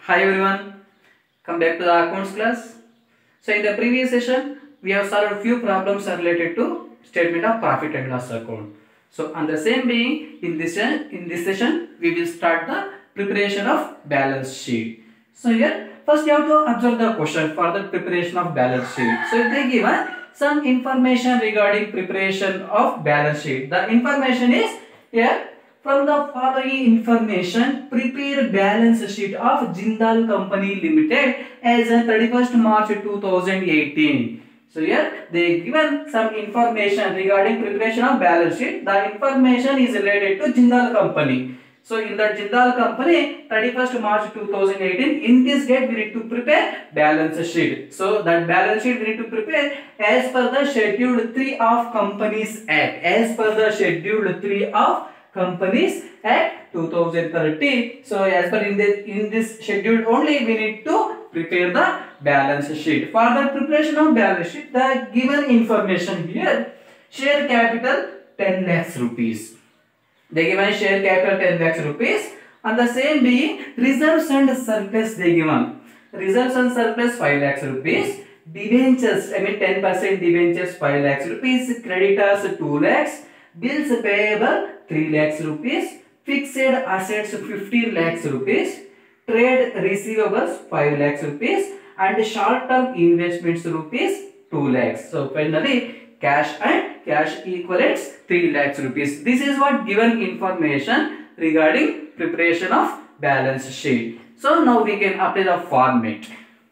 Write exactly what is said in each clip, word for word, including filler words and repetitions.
Hi everyone, come back to the accounts class. So in the previous session, we have solved a few problems related to statement of profit and loss account. So on the same being, in this in this session, we will start the preparation of balance sheet. So here, first you have to observe the question for the preparation of balance sheet. So if they give us some information regarding preparation of balance sheet, the information is here. From the following information, prepare balance sheet of Jindal Company Limited as on thirty-first March two thousand eighteen. So here they given some information regarding preparation of balance sheet. The information is related to Jindal Company. So in the Jindal Company, thirty-first March two thousand eighteen, in this date we need to prepare balance sheet. So that balance sheet we need to prepare as per the Schedule three of Companies Act. As per the Schedule three of Companies Act two thousand thirteen. So as per in this in this schedule only we need to prepare the balance sheet. For the preparation of balance sheet, the given information here, share capital ten lakhs rupees. They given share capital ten lakhs rupees. And the same being reserves and surplus they given. Reserves and surplus five lakhs rupees. Debentures, I mean ten percent debentures five lakhs rupees. Creditors two lakhs. Bills payable three lakhs rupees, fixed assets fifteen lakhs rupees, trade receivables five lakhs rupees, and short term investments rupees two lakhs. So finally cash and cash equivalents three lakhs rupees. This is what given information regarding preparation of balance sheet. So now we can apply the format.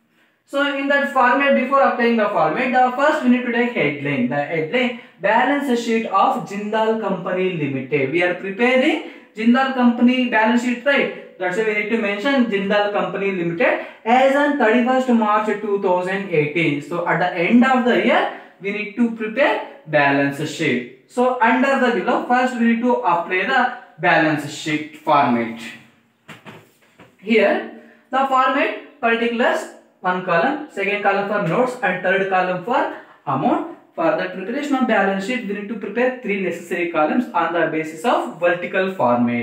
So in that format, before applying the format, the first we need to take headline. The headline, balance sheet of Jindal Company Limited. We are preparing Jindal Company balance sheet, right? That's why we need to mention Jindal Company Limited as on thirty-first March two thousand eighteen. So at the end of the year, we need to prepare balance sheet. So under the below, first we need to apply the balance sheet format. Here, the format particulars. One column, second column for notes, and third column for amount. For the preparation of balance sheet, we need to prepare three necessary columns on the basis of vertical format.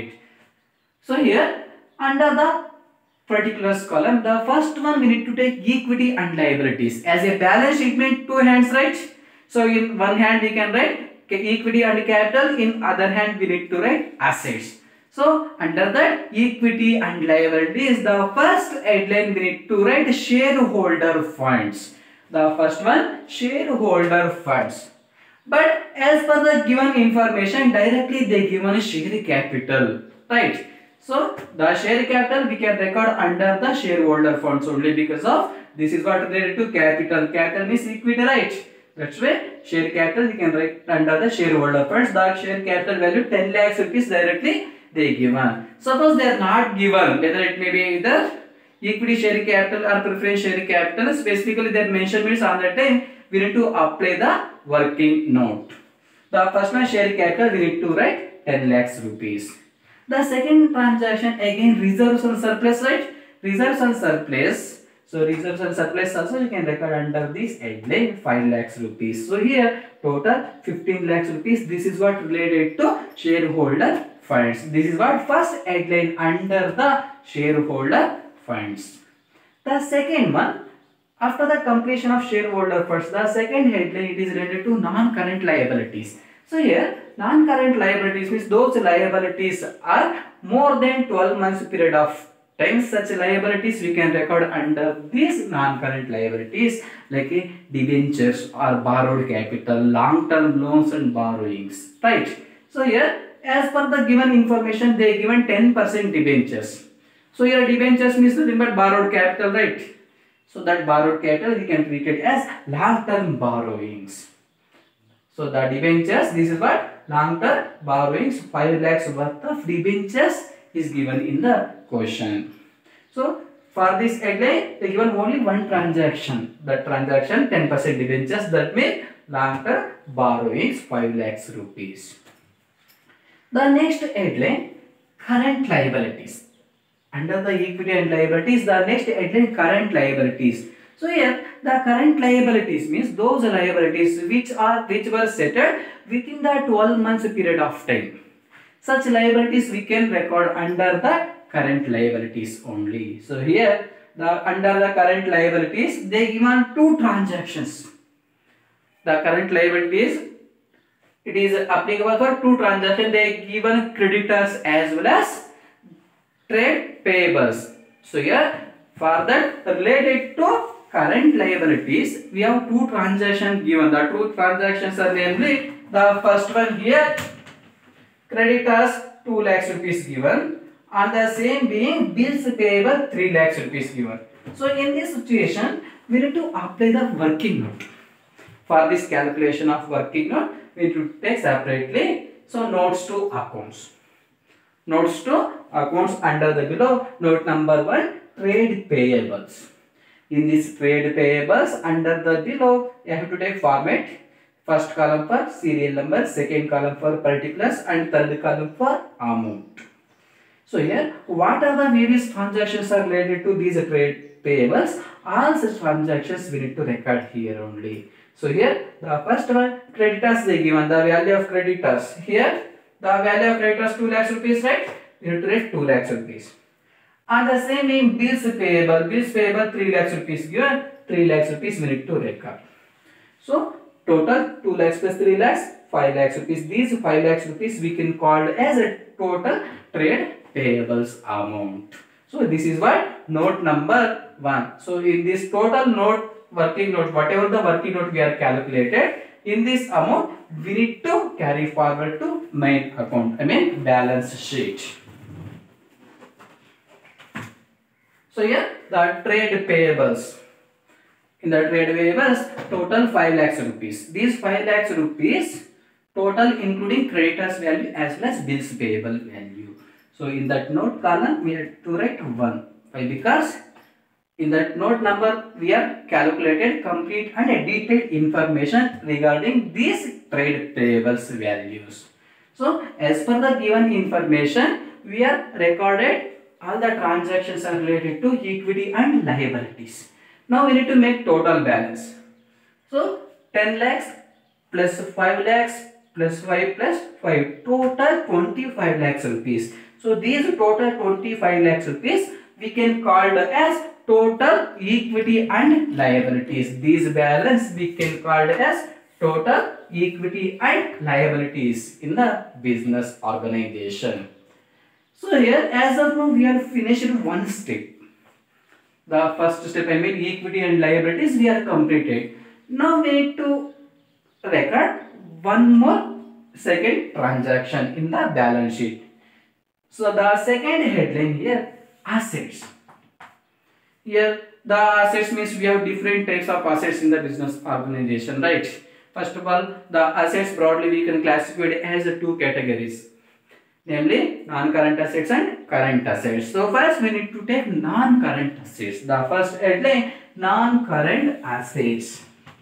So here, under the particulars column, the first one we need to take equity and liabilities. As a balance sheet means two hands, right? So in one hand we can write equity and capital, in other hand we need to write assets. So under that equity and liabilities, the first headline we need to write shareholder funds. The first one, shareholder funds. But as per the given information, directly they given share capital, right? So the share capital we can record under the shareholder funds only, because of this is what related to capital. Capital means equity, right? That's why share capital we can write under the shareholder funds. The share capital value ten lakhs rupees directly they given. Suppose they are not given, whether it may be either equity share capital or preference share capital, specifically their measurements on that time, we need to apply the working note. The first one, share capital, we need to write ten lakhs rupees. The second transaction, again reserves and surplus, right? Reserves and surplus. So reserves and surplus also you can record under this headline five lakhs rupees. So here total fifteen lakhs rupees. This is what related to shareholder funds. This is what first headline under the shareholder funds. The second one, after the completion of shareholder funds, the second headline it is related to non-current liabilities. So here non-current liabilities means those liabilities are more than twelve months period of time. Such liabilities we can record under these non-current liabilities, like a debentures or borrowed capital, long-term loans and borrowings, right? So here as per the given information, they given ten percent debentures. So here debentures means nothing but borrowed capital, right? So that borrowed capital we can treat it as long-term borrowings. So the debentures, this is what long-term borrowings, five lakhs worth of debentures is given in the question. So for this headline, they given only one transaction. The transaction ten percent debentures, that means long-term borrowings five lakhs rupees. The next headline, current liabilities. Under the equity and liabilities, the next headline, current liabilities. So here the current liabilities means those liabilities which are which were settled within the twelve months period of time. Such liabilities we can record under the current liabilities only. So here the under the current liabilities they given two transactions. The current liabilities, it is applicable for two transactions. They given creditors as well as trade payables. So here for that related to current liabilities we have two transactions given. The two transactions are namely the first one here creditors two lakhs rupees given and the same being bills payable three lakhs rupees given. So in this situation we need to apply the working note. For this calculation of working note we need to take separately. So notes to accounts. Notes to accounts under the below note number one trade payables. In this trade payables under the below you have to take format. First column for serial number, second column for particulars and third column for amount. So here what are the various transactions are related to these trade payables? All such transactions we need to record here only. So here the first one creditors they given the value of creditors. Here the value of creditors two lakhs rupees, right? We need to write two lakhs rupees. And the same in bills payable. Bills payable three lakhs rupees given. three lakhs rupees we need to record. So total two lakhs plus three lakhs five lakhs rupees. These five lakhs rupees we can call as a total trade payables amount. So this is what note number one. So in this total note working note, whatever the working note we are calculated, in this amount we need to carry forward to main account, I mean balance sheet. So here the trade payables. In the trade payables total five lakhs rupees. These five lakhs rupees total including creditors value as well as bills payable value. So in that note column we have to write one. Why? Because in that note number we have calculated complete and a detailed information regarding these trade payables values. So as per the given information we have recorded all the transactions are related to equity and liabilities. Now we need to make total balance. So ten lakhs plus five lakhs plus five plus five, total twenty-five lakhs rupees. So these total twenty-five lakhs rupees we can call as total equity and liabilities. These balance we can call as total equity and liabilities in the business organization. So here as of now we are finished one step. The first step, I mean equity and liabilities, we are completed. Now we need to record one more second transaction in the balance sheet. So the second headline here, assets. Here the assets means we have different types of assets in the business organization, right? First of all, the assets broadly we can classify it as two categories, namely non-current assets and current assets. So first we need to take non-current assets. The first headline, non-current assets.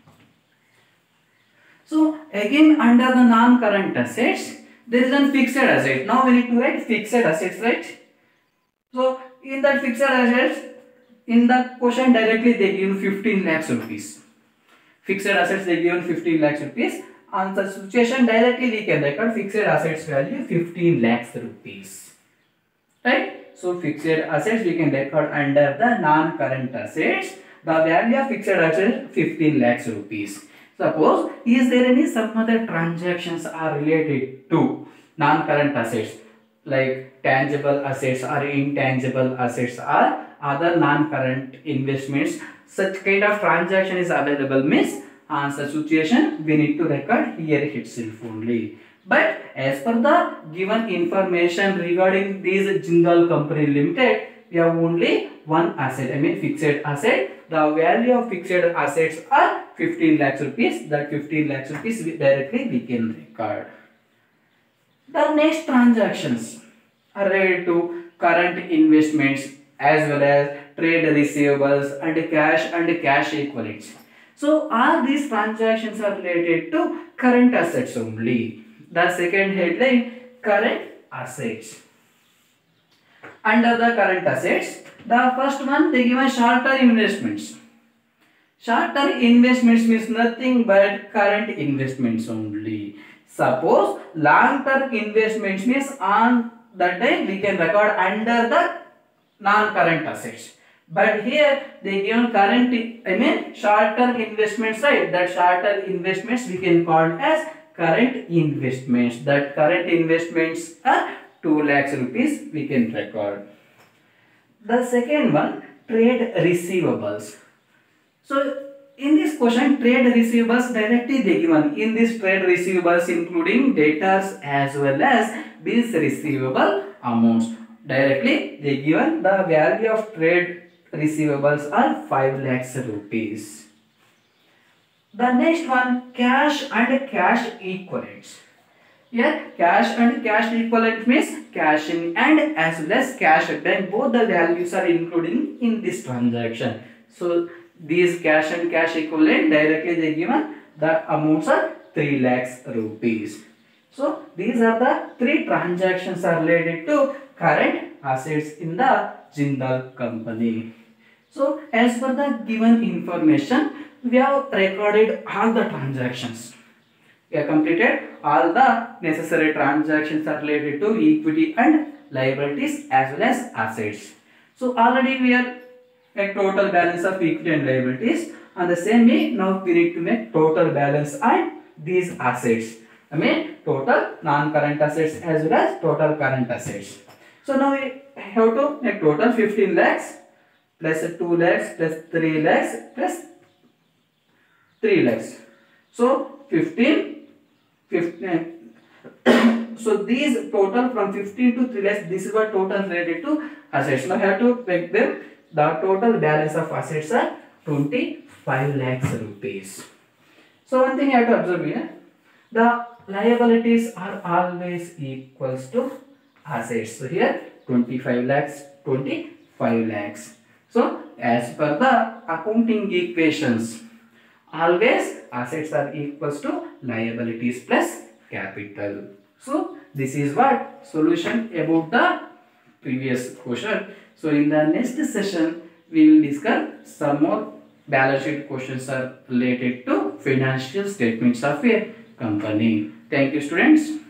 So again under the non-current assets there is a fixed asset. Now we need to write fixed assets, right? So in that fixed assets, in the question directly they give fifteen lakhs rupees. Fixed assets they given fifteen lakhs rupees. On the situation directly we can record fixed assets value fifteen lakhs rupees, right? So fixed assets we can record under the non-current assets. The value of fixed assets fifteen lakhs rupees. Suppose is there any some other transactions are related to non-current assets like tangible assets or intangible assets or other non-current investments. Such kind of transaction is available means on such situation we need to record here itself only. But as per the given information regarding these Jindal Company Limited, we have only one asset, I mean fixed asset. The value of fixed assets are fifteen lakhs rupees. That fifteen lakhs rupees we directly we can record. The next transactions are related to current investments as well as trade receivables and cash and cash equivalents. So all these transactions are related to current assets only. The second headline, current assets. Under the current assets, the first one they give a short-term investments. Short-term investments means nothing but current investments only. Suppose long-term investments means on that time we can record under the non-current assets. But here they given current, I mean short-term investments, right? That short-term investments we can call as current investments. That current investments are two lakhs rupees we can record. The second one, trade receivables. So in this question, trade receivables directly they given. In this trade receivables including debtors as well as bills receivable amounts. Directly they given the value of trade receivables are five lakhs rupees. The next one, cash and cash equivalents. Here cash and cash equivalent means cash in and as well as cash at bank. Both the values are included in this transaction. So these cash and cash equivalent directly they given the amounts are three lakhs rupees. So these are the three transactions are related to current assets in the Jindal company. So as per the given information, we have recorded all the transactions. We have completed all the necessary transactions are related to equity and liabilities as well as assets. So already we are make total balance of equity and liabilities. On the same way, now we need to make total balance on these assets. I mean total non-current assets as well as total current assets. So now we have to make total fifteen lakhs plus two lakhs plus three lakhs plus three lakhs. So fifteen, fifteen. So these total from fifteen to three lakhs, this is what total related to assets. Now we have to make them. The total balance of assets are twenty-five lakhs rupees. So one thing you have to observe here, the liabilities are always equals to assets. So here twenty-five lakhs, twenty-five lakhs. So as per the accounting equations, always assets are equals to liabilities plus capital. So this is what solution about the previous question. So in the next session, we will discuss some more balance sheet questions are related to financial statements of a company. Thank you, students.